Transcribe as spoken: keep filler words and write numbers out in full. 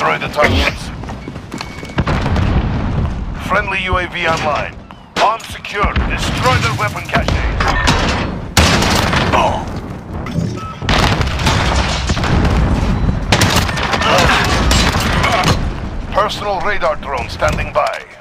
Destroy the targets. Friendly U A V online. Arms secure. Destroy their weapon caches. Oh. Personal radar drone standing by.